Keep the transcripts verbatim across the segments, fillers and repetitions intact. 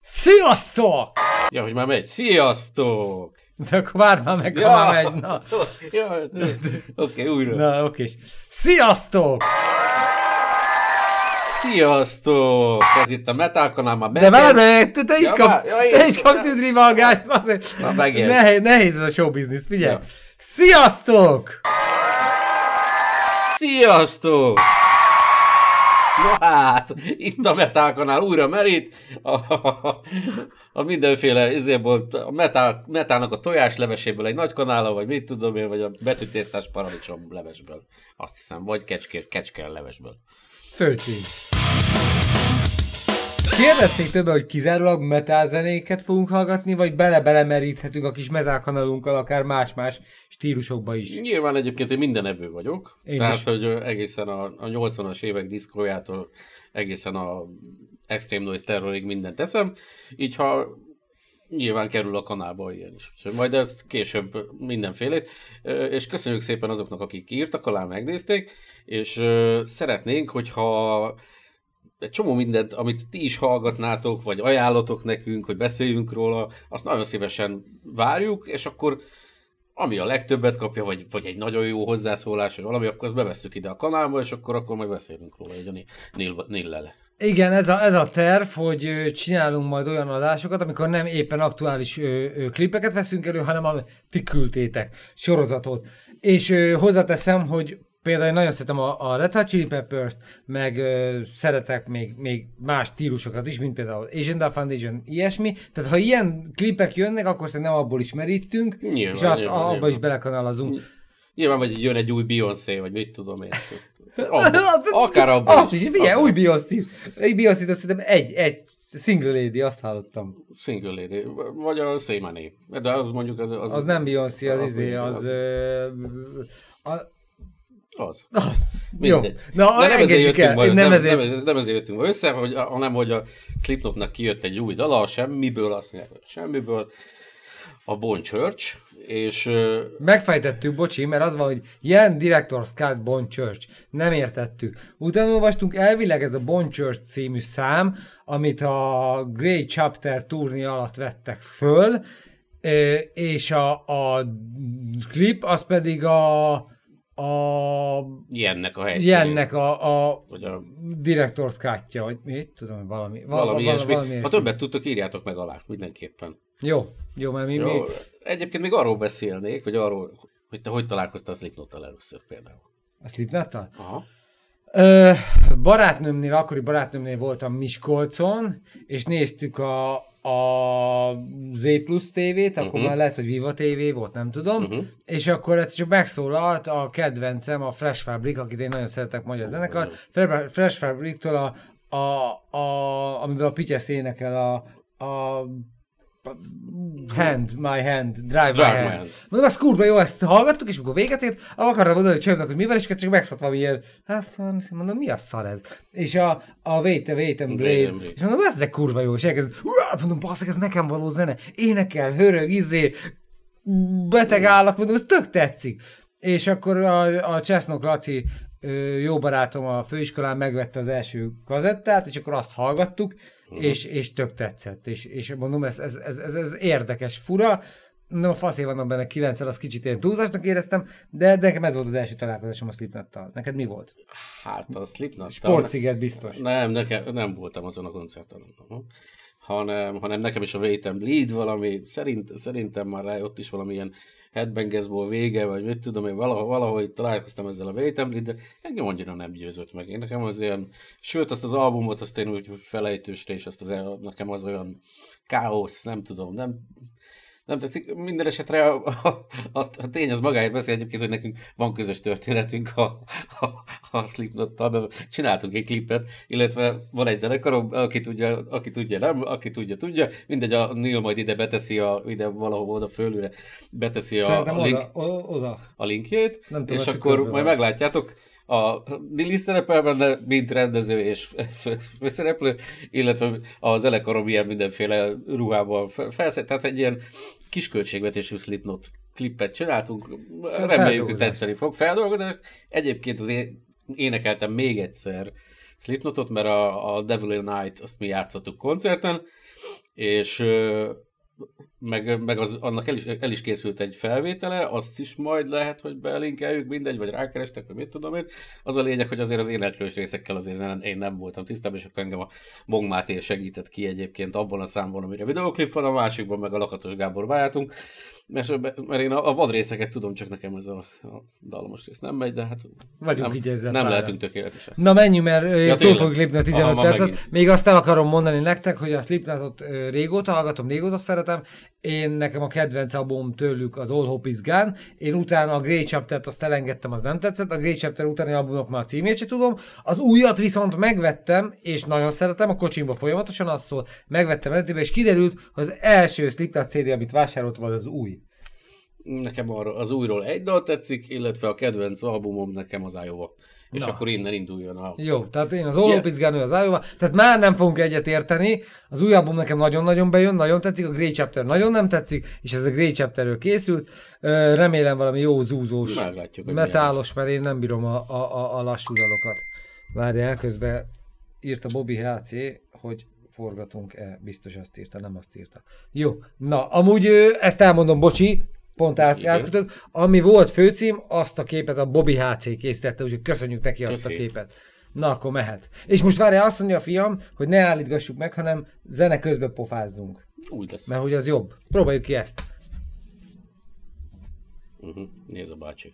Sziasztok! Ja, hogy már megy. Sziasztok! De akkor várd már meg, ja, ha már megy. Na. Ja, oké, okay, újra. Na, oké. Okay. Sziasztok! Sziasztok! Ez itt a Metal kanál, már De várj meg, te, te is ja, kapsz, ja, te is kapsz üdrivalgást, nehéz, nehéz ez a show business, figyelj. Ja. Sziasztok! Sziasztok! Na hát, itt a Metal kanál újra merít, a, a, a mindenféle izéból, a metal, metalnak a tojásleveséből egy nagy kanála, vagy mit tudom én, vagy a betűtésztás paradicsom levesből. Azt hiszem, vagy kecske, kecske levesből. Főcím. Kérdezték többen, hogy kizárólag metal zenéket fogunk hallgatni, vagy bele-belemeríthetünk a kis metal kanalunkkal akár más-más stílusokba is. Nyilván egyébként én mindenevő vagyok. Én tehát, is. Hogy egészen a, a nyolcvanas évek diszkójától egészen a Extreme Noise Terrorig mindent teszem. Így ha nyilván kerül a kanálba ilyen is. Úgyhogy majd ezt később mindenfélét. És köszönjük szépen azoknak, akik írtak alá, megnézték, és szeretnénk, hogyha egy csomó mindent, amit ti is hallgatnátok, vagy ajánlatok nekünk, hogy beszéljünk róla, azt nagyon szívesen várjuk, és akkor ami a legtöbbet kapja, vagy, vagy egy nagyon jó hozzászólás, vagy valami, akkor azt bevesszük ide a kanálba, és akkor, akkor majd beszélünk róla, így a Nillele. Igen, ez a, ez a terv, hogy csinálunk majd olyan adásokat, amikor nem éppen aktuális ö, ö, klipeket veszünk elő, hanem a, ti küldtétek sorozatot. És ö, hozzáteszem, hogy például én nagyon szeretem a, a Red Hot Chili Peppers-t, meg ö, szeretek még, még más stílusokat is, mint például Asian Dub Foundation, ilyesmi. Tehát ha ilyen klipek jönnek, akkor szerintem abból is merítünk, nyilván, és azt nyilván, abba nyilván. is belekanalazunk. Nyilván, vagy jön egy új Beyoncé, vagy mit tudom én. Abba, akár abban azt is. is figyelj, új Beyoncé. Egy Beyoncé-t azt szerintem egy, egy single lady, azt hallottam. Single lady, vagy a Say My Name. De az mondjuk az... Az, az nem Beyoncé, az, az izé, az... az, az, az Az. az. Jó. Na, nem engedjük el. Majd, nem, nem, ezért... nem, nem ezért jöttünk össze, hogy, hanem hogy a Slipknotnak kijött egy új dala, a semmiből, azt mondják, hogy semmiből, a Bon Church, és... Megfejtettük, bocsi, mert az van, hogy ilyen Director's Cut Bon Church. Nem értettük. Utána olvastunk, elvileg ez a Bon Church című szám, amit a Grey Chapter turné alatt vettek föl, és a, a klip, az pedig a a... Ilyennek a helyszín. Ilyennek a, a, a... Director's Cut-ja, vagy mit tudom, valami. Valami, valami ilyesmi. Valami ha többet tudtok, írjátok meg alá, mindenképpen. Jó, jó, mert mi... Jó. mi... Egyébként még arról beszélnék, vagy arról, hogy te hogy találkoztál a Slipknottal először például. A Slipknottal? Aha. Ö, barátnőmnél, akkori barátnőmnél voltam Miskolcon, és néztük a, a Z Plus tévét, akkor uh-huh. már lehet, hogy Viva té vé volt, nem tudom, uh-huh. és akkor csak megszólalt a kedvencem, a Fresh Fabric, akit én nagyon szeretek, magyar zenekar, uh-huh. Fresh Fabric-től a, a, a, amiben a Pityesz énekel a, a Hand, my hand, drive, drive my hand. hand. Mondom, az kurva jó, ezt hallgattuk, és mikor véget ért, akartam mondani, hogy csajomnak, hogy mivel, és csak megszólt valami ilyen, hát mondom, mi a szar ez? És a, a Wait, Wait and Blade, és mondom, ez de kurva jó, és elkezdett, mondom, basszak, ez nekem való zene, énekel, hörög, izé, beteg állat, mondom, ez tök tetszik. És akkor a, a Csesznok Laci, jó barátom a főiskolán megvette az első kazettát, és akkor azt hallgattuk, uh-huh. és, és tök tetszett. És, és mondom, ez, ez, ez, ez, ez érdekes, fura. Nem a faszé vannak benne kilencszer, az kicsit ilyen túlzásnak éreztem, de, de nekem ez volt az első találkozásom a Slipknottal. Neked mi volt? Hát a Slipknottal... Sportciget biztos. Nem, nekem, nem voltam azon a koncerten. Hanem, hanem nekem is a Wait and Bleed valami, szerint, szerintem már rá ott is valamilyen Headbangersból vége, vagy mit tudom én, valahogy, valahogy találkoztam ezzel a Wait and Bleed, de engem annyira nem győzött meg. Én nekem az ilyen, sőt azt az albumot, azt én úgy felejtősre, és azt az, nekem az olyan káosz, nem tudom, nem... Nem tetszik, minden esetre a, a, a, a tény az magáért beszél egyébként, hogy nekünk van közös történetünk a, a, a Slipknottal, csináltunk egy klipet, illetve van egy zenekarom, aki tudja, aki tudja, nem, aki tudja, tudja, mindegy, a Neil majd ide beteszi, a, ide valahol oda fölülre beteszi a, a, link, oda, oda. a linkjét, nem és akkor majd van. Meglátjátok, a Lili szerepel benne, mint rendező és főszereplő, illetve a zenekarom ilyen mindenféle ruhában felszett, tehát egy ilyen kisköltségvetésű Slipknot klippet csináltunk, reméljük, hogy tetszeni fog. Feldolgozást. Egyébként az én énekeltem még egyszer Slipknotot, mert a, a Devil in Night azt mi játszottuk koncerten, és meg, meg az, annak el is, el is készült egy felvétele, azt is majd lehet, hogy belinkeljük, mindegy, vagy rákerestek, vagy mit tudom én. Az a lényeg, hogy azért az éneklős részekkel azért nem, én nem voltam tisztában, és akkor engem a Bong Máté segített ki egyébként abban a számban, amire videoklip van, a másikban meg a Lakatos Gábor váltunk. Mert, mert én a, a vad részeket tudom, csak nekem ez a, a dallamos rész nem megy, de hát vagyunk nem, így ezzel nem pára. lehetünk tökéletesek. Na menjünk, mert ja, túl fogjuk lépni a tizenöt Aha, percet. megint. Még azt el akarom mondani nektek, hogy a Slipknotot régóta hallgatom, régóta szeretem. Én nekem a kedvenc album tőlük az All Hope Is Gone. Én utána a Grey Chaptert azt elengedtem, az nem tetszett. A Grey Chapter utáni albumok már a címét sem tudom. Az újat viszont megvettem, és nagyon szeretem, a kocsimba folyamatosan az szól. Megvettem eredetibe, és kiderült, hogy az első Slipknot cé dé, amit vásároltam, az az új. Nekem arra az újról egy dal tetszik, illetve a kedvenc albumom nekem az Iowa. És Na. akkor innen induljon a... Jó, tehát én az All Hope Is Gone, az Iowa, tehát már nem fogunk egyet érteni. Az új album nekem nagyon-nagyon bejön, nagyon tetszik, a Grey Chapter nagyon nem tetszik, és ez a Grey Chapterről készült. Remélem valami jó zúzós, Meglátjuk, metálos, mert én nem bírom a, a, a lassú dalokat. Várjál, közben írt a Bobby há cé, hogy forgatunk-e, biztos azt írta, nem azt írta. Jó, na, amúgy ezt elmondom, bocsi, pont át, átkötök. Ami volt főcím, azt a képet a Bobby há cé készítette, úgyhogy köszönjük neki azt Köszi. a képet. Na, akkor mehet. És most várjál, azt mondja a fiam, hogy ne állítgassuk meg, hanem zene közben pofázzunk. Úgy lesz. Mert hogy az jobb. Próbáljuk ki ezt. Uh-huh. Nézd a bácsi.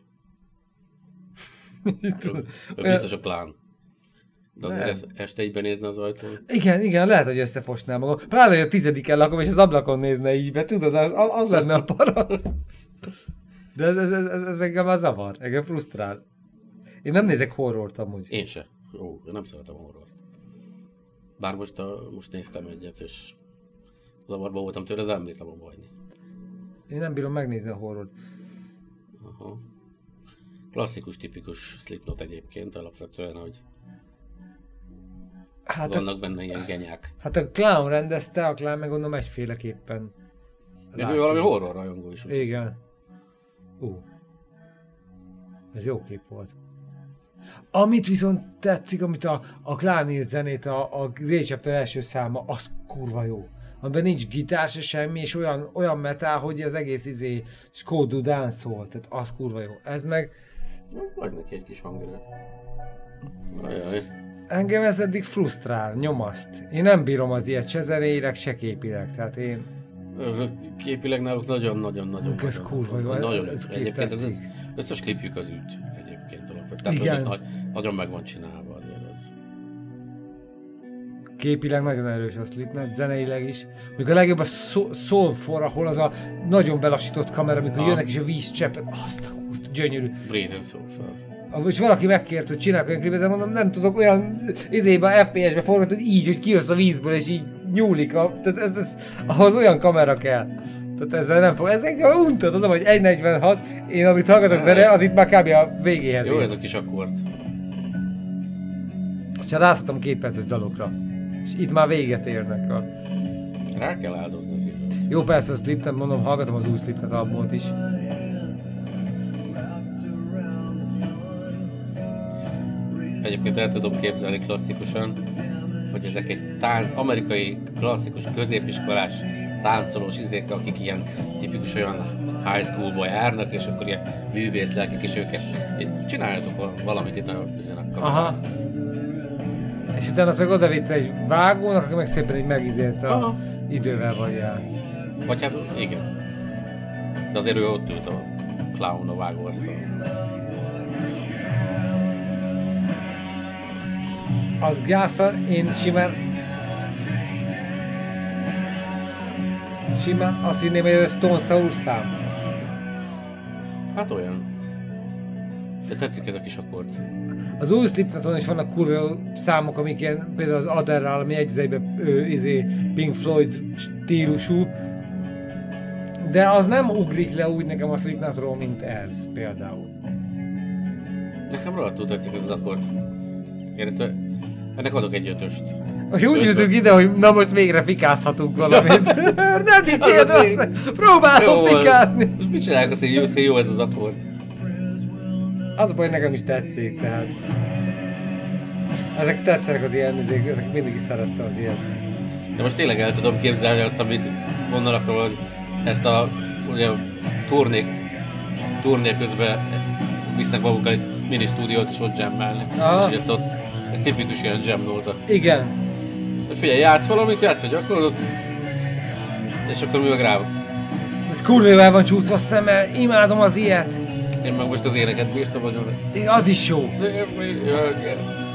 ő, ő biztos a klán. De azért ez, este egyben nézne az ajtón. Igen, igen, lehet, hogy összefosnál magam. Pláne, hogy a tizediken lakom, és az ablakon nézne így be, tudod, az, az lenne a para. De ez, ez, ez, ez engem már zavar, engem frusztrál. Én nem nézek horrort amúgy. Én se. Ó, én nem szeretem a horrort. Bár most, a, most néztem egyet, és zavarban voltam tőle, de nem bírtam abba hagyni. Én nem bírom megnézni a horrort. Aha. Klasszikus, tipikus Slipknot egyébként, alapvetően, hogy hát vannak a, benne ilyen genyák. Hát a Clown rendezte, a Clown meg gondolom egyféleképpen. Meg ő valami horror rajongó is. Igen. Ú. Uh. Ez jó kép volt. Amit viszont tetszik, amit a, a Clown írt zenét, a, a Grey Chapter első száma, az kurva jó. Amiben nincs gitár se semmi, és olyan, olyan metal, hogy az egész izé skódú dancehall, tehát az kurva jó. Ez meg... Vagy neki egy kis hangerőt. Ajaj. Engem ez eddig frusztrál, nyomaszt. Én nem bírom az ilyet, se zeneileg, se képileg, tehát én... Képileg náluk nagyon-nagyon-nagyon... Ez kurva jó, nagyon, ez egyébként az, az összes klipjük az üt egyébként alapvetően. Tehát nagy, nagyon meg van csinálva azért az. Képileg nagyon erős a Slipknot, zeneileg is. Még a legjobb a Soulfor, ahol az a nagyon belassított kamera, amikor ah. jönnek és a vízcseppet, azt a kurva, gyönyörű. Breathe and Soulfor. És valaki megkért, hogy csinálják olyan klipet, de mondom, nem tudok olyan izébe, ef pé es-be forgatni, hogy így, hogy kijössz a vízből, és így nyúlik. A, tehát ez, ez, ahhoz olyan kamera kell. Tehát ezzel nem fog. Ez engem untad, az, hogy egy negyvenhat, én amit hallgatok zene, az itt már kb. A végéhez. Jó ér. ez a kis akkord. És rászottam két perces dalokra. És itt már véget érnek a... Rá kell áldozni az időt. Jó, persze a Slipknot, mondom, hallgatom az új Slipknot albumot is. Egyébként el tudom képzelni klasszikusan, hogy ezek egy tán- amerikai klasszikus középiskolás táncolós izék, akik ilyen tipikus olyan high schoolba járnak, és akkor ilyen művészlelkek, és őket csináljatok valamit itt a üzenek. Aha. És utána azt meg odavitte egy vágónak, aki meg szépen így megizélt a Aha. idővel vagy át. Vagy hát igen. De azért ő ott ült a Clown a vágóasztal. Az gászal, én simán... Simán azt hinném, hogy ez Stone Sour szám. Hát olyan. De tetszik ez a kis akkord. Az új Slipknoton is vannak kurva jó számok, amik ilyen, például az Adderral, ami egyzeiben izé, Pink Floyd stílusú. De az nem ugrik le úgy nekem a Slipknotról, mint ez például. Nekem rohadtul tetszik ez az akkord. Én ennek adok egy ötöst. Most úgy jöttünk ide, hogy na most végre fikázhatunk valamit. Ne dicsérd azt! Próbálom fikázni! Most mit csinálják azt, hogy jó, jó ez az akkord? Az a baj, nekem is tetszik, tehát. Ezek tetszenek az ilyen, ezek, ezek mindig is szerette az ilyen. De most tényleg el tudom képzelni azt, amit mondanak róla, hogy ezt a ugye, turné, turné közben visznek magukkal egy mini stúdiót és ott jammelni. És hogy ezt ott, ez tipikus ilyen jam nóta. Igen. Figyelj, játsz valamit, játsz egy gyakorlót, és akkor mi meg rá. Kurvével van csúszva a szeme, imádom az ilyet. Én meg most az éneket bírtam nagyon. Az is jó. Szép, jön.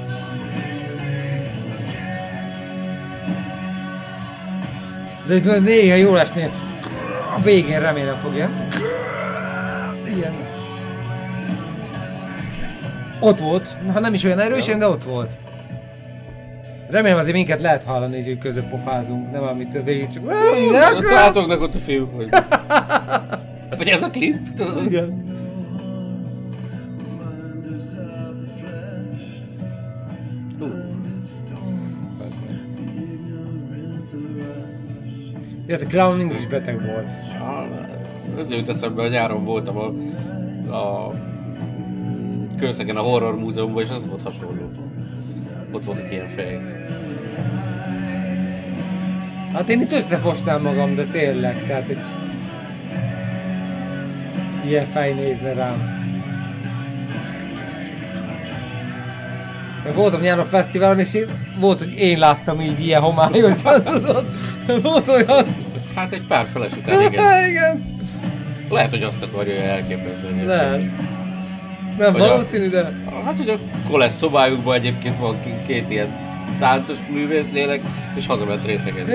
De itt néha jól esni, a végén remélem fogja. Igen. Ott volt, ha nem is olyan erősen, de ott volt. Remélem azért minket lehet hallani, hogy közben pofázunk, nem amit a végén csak... Látoknak ott a film, hogy... Vagy ez a klip, tudod? Igen. Ja, a Clowning is beteg volt. Ezért jut eszembe, hogy nyáron voltam a, a Kőszegen a Horror Múzeumban, és az volt hasonló. Ott voltak ilyen fejek. Hát én itt összefostám magam, de tényleg, tehát egy ilyen fej nézne rám. Voltam nyáron a fesztiválon, és én, volt, hogy én láttam így ilyen homályosan, tudod? Volt olyan... Hát egy pár feles után, igen. Igen. Lehet, hogy azt akarja elképzelni. Lehet. Nem hogy valószínű, de... Hát, hogy a kolesz szobájukban egyébként van két ilyen táncos művészlélek, és hazament részegen.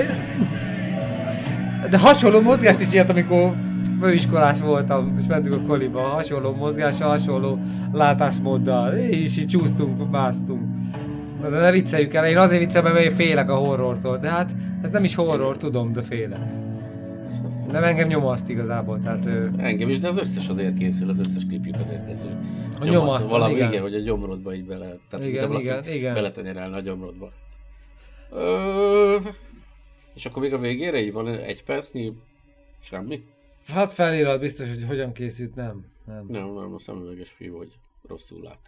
De hasonló mozgást is csinált, amikor főiskolás voltam, és mentünk a koliba. Hasonló mozgással, hasonló látásmóddal. És így csúsztunk, másztunk. Na, de ne vicceljük el, én azért viccelem, mert én félek a horrortól. De hát ez nem is horror, tudom, de félek. Nem engem nyomaszt igazából, tehát... Ő... Engem is, de az összes azért készül, az összes klipjük azért készül. A nyomaszt, valami, igen. igen, hogy a gyomrodba így bele... Tehát, igen, igen, igen. Beletenyerelne a gyomrodba. Ö... És akkor még a végére így van egy percnyi... Semmi? Hát felirat biztos, hogy hogyan készült, nem. Nem, nem, nem a szemüveges fiú, hogy rosszul lát.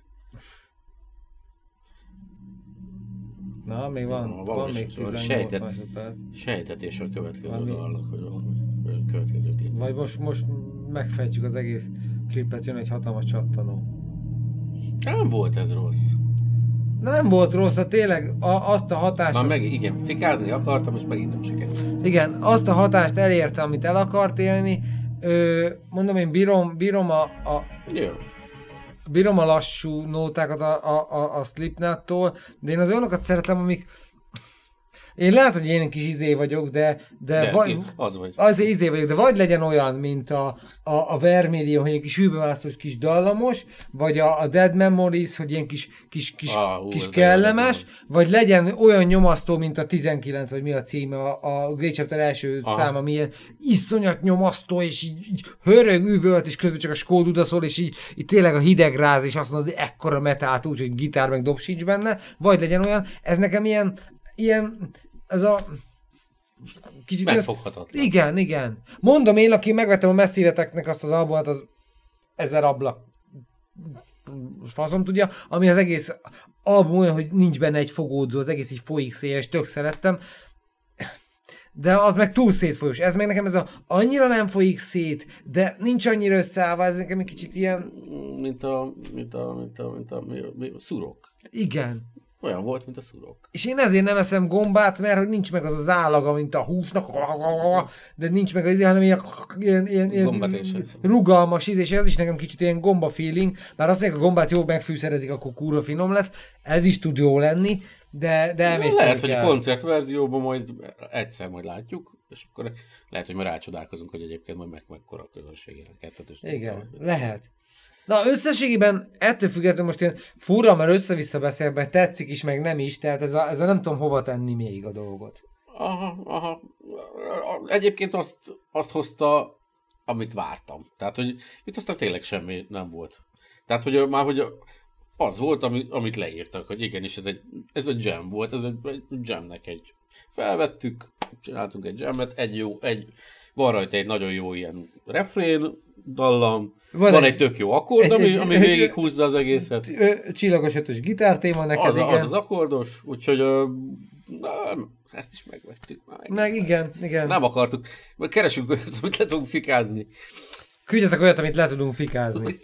Na, még van, Na, van még tizennyolc másodperc. Sejtetés a következő dalnak, hogy valami következő klip. Vagy most, most megfejtjük az egész klipet, jön egy hatalmas csattanó. Nem volt ez rossz. Nem volt rossz, de tényleg a, azt a hatást... Már azt... meg, igen, fikázni akartam, és megint nem sikerült. Igen, azt a hatást elérte, amit el akart élni. Ö, mondom, én bírom, bírom a... a... Jó. Bírom a lassú nótákat a, a, a, a Slipknottól, de én az olyanokat szeretem, amik... Én lehet, hogy én kis izé vagyok, de... De, de vagy, az vagy. Az izé vagyok, de vagy legyen olyan, mint a, a, a Vermilion, hogy egy kis hűbeválasztós, kis dallamos, vagy a, a Dead Memories, hogy ilyen kis, kis, kis, ah, hú, kis kellemes, vagy legyen olyan nyomasztó, mint a tizenkilenc, vagy mi a címe, a, a Great Chapter első ah. száma, ami ilyen iszonyat nyomasztó, és így, így hörög, üvölt, és közben csak a skóduda szól, és így, így tényleg a hideg ráz, és azt mondod, hogy ekkora metált úgy, hogy gitár meg dob sincs benne, vagy legyen olyan, ez nekem ilyen, ilyen, ez a... Kicsit megfoghatatlan. Ez, igen, igen. Mondom én, aki megvettem a Massive-eknek azt az albumot, az ezer ablak faszom tudja, ami az egész album olyan, hogy nincs benne egy fogódzó, az egész így folyik szél, és tök szerettem. De az meg túl szétfolyós. Ez meg nekem ez a annyira nem folyik szét, de nincs annyira összeállva, ez nekem egy kicsit ilyen... Mint a... mint a... mint a... mint a... mi, mi, a szurok. Igen. Olyan volt, mint a szurok. És én ezért nem eszem gombát, mert hogy nincs meg az az állaga, mint a húsnak, de nincs meg az izé, hanem ilyen, ilyen, ilyen, ilyen rugalmas íz, és ez is nekem kicsit ilyen gomba feeling, bár azt mondják, a gombát jól megfűszerezik, akkor kurva finom lesz, ez is tud jó lenni, de, de emészteni lehet, kell. hogy a koncertverzióban majd egyszer majd látjuk, és akkor lehet, hogy már rácsodálkozunk, hogy egyébként majd meg mekkora a közönségének. Igen, lehet. Na összességében ettől függetlenül most én fura, mert össze-vissza beszélek, mert tetszik is, meg nem is, tehát ez a, ez a nem tudom hova tenni még a dolgot. Aha, aha. Egyébként azt, azt hozta, amit vártam. Tehát, hogy itt aztán tényleg semmi nem volt. Tehát, hogy már hogy az volt, amit, amit leírtak, hogy igenis ez egy, ez egy jam volt, ez egy, egy jamnek egy felvettük, csináltunk egy jammet, egy jó, egy, van rajta egy nagyon jó ilyen refrén dallam, van, van egy, egy tök jó akkord, egy, ami, egy, ami végig húzza az egészet. Csillagos ötös gitártéma neked, az, igen. Az az akkordos, úgyhogy na, ezt is megvettük. Meg, meg igen, igen. Nem akartuk, mert keresünk olyat, amit le tudunk fikázni. Küldjetek olyat, amit le tudunk fikázni.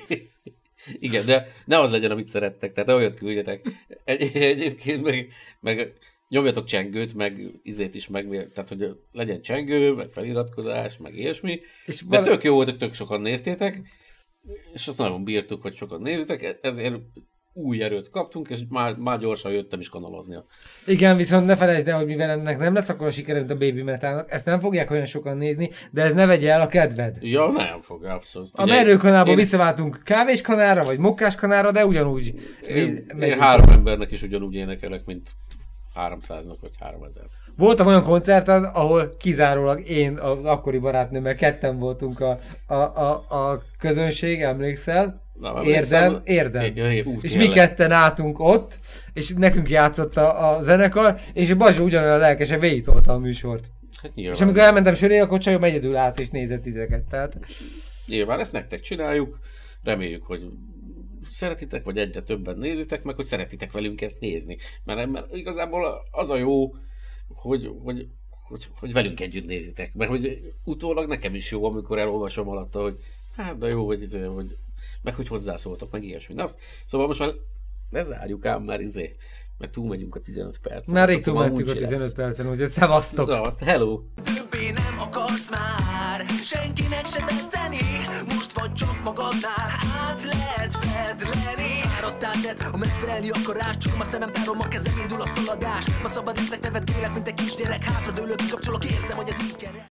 Igen, de ne az legyen, amit szerettek, tehát ne olyat küldjetek. Egy, egyébként meg, meg nyomjatok csengőt, meg izét is, meg, tehát hogy legyen csengő, meg feliratkozás, meg ilyesmi. És de val- tök jó volt, hogy tök sokan néztétek, és azt nagyon bírtuk, hogy sokan néztétek, ezért új erőt kaptunk, és már, már gyorsan jöttem is kanalazni. Igen, viszont ne felejtsd el, hogy mivel ennek nem lesz akkor a sikere, mint a Baby Metalnak, ezt nem fogják olyan sokan nézni, de ez ne vegye el a kedved. Ja, nem fog, abszolút. A merőkanálból én... visszaváltunk kávéskanára, vagy mokkáskanálra, de ugyanúgy. Én, én három embernek is ugyanúgy énekelek, mint háromszáznak vagy háromezer. Voltam olyan koncerten, ahol kizárólag én, az akkori barátnőmmel ketten voltunk a, a, a, a közönség, emlékszel? Na, érdem, érdem. É, é, ú, és mi ketten álltunk ott, és nekünk játszott a, a zenekar, és Bazsó ugyanolyan lelkesen végigtolta a műsort. Hát és amikor elmentem söré, akkor csajom egyedül állt és nézett tizeket. Tehát... Nyilván ezt nektek csináljuk, reméljük, hogy szeretitek, vagy egyre többen nézitek, meg hogy szeretitek velünk ezt nézni. Mert, mert igazából az a jó, hogy, hogy, hogy, hogy velünk együtt nézitek. Mert hogy utólag nekem is jó, amikor elolvasom alatta, hogy hát de jó, hogy, hogy meg hogy hozzászóltok, meg ilyesmi. Na, szóval most már lezárjuk ám már izé, mert túlmegyünk a tizenöt percen. Már rég túlmentünk a tizenöt percen, úgyhogy szevasztok! Na, hello! Többé nem akarsz már senkinek se tetszeni, most vagy csak magadnál át lehet fedleni. Fáradtál tett, ha megfelelni akarás, csak a szemem tárom, a kezem indul a szaladás. Ma szabad eszek, nevet kérek, mint egy kisgyerek, hátradőlök, kikapcsolok, érzem, hogy ez így kell.